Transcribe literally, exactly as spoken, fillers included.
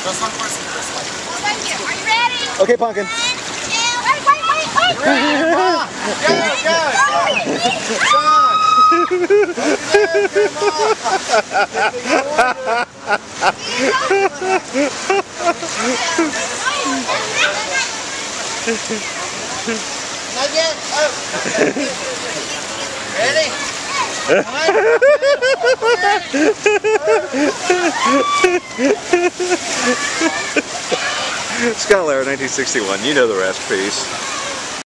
Just one person first. Well, thank you. Are you ready? Okay, Pumpkin. One, two, wait, wait, wait, wait. Grandma! Go, go! John! Not yet. Oh. Ready? Skylar, nineteen sixty-one. You know the rest. Peace.